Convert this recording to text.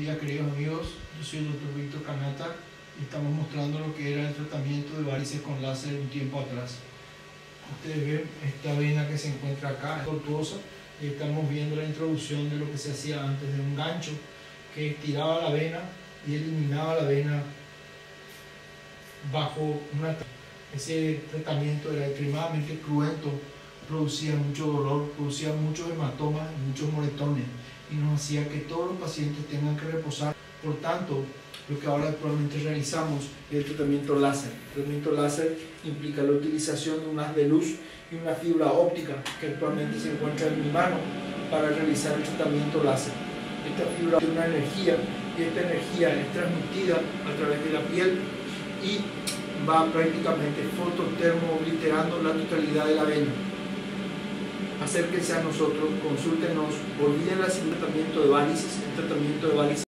días, queridos amigos. Yo soy el Dr. Víctor Canata y estamos mostrando lo que era el tratamiento de varices con láser un tiempo atrás. Ustedes ven esta vena que se encuentra acá, es tortuosa, y estamos viendo la introducción de lo que se hacía antes, de un gancho que estiraba la vena y eliminaba la vena bajo una. Ese tratamiento era extremadamente cruento, producía mucho dolor, producía muchos hematomas y muchos moretones, y nos hacía que todos los pacientes tengan que reposar. Por tanto, lo que ahora actualmente realizamos es el tratamiento láser. El tratamiento láser implica la utilización de un haz de luz y una fibra óptica que actualmente se encuentra en mi mano para realizar el tratamiento láser. Esta fibra tiene una energía y esta energía es transmitida a través de la piel y va prácticamente fototermo-obliterando la totalidad de la vena. Acérquense a nosotros, consúltenos, olviden el tratamiento de varices. El tratamiento de varices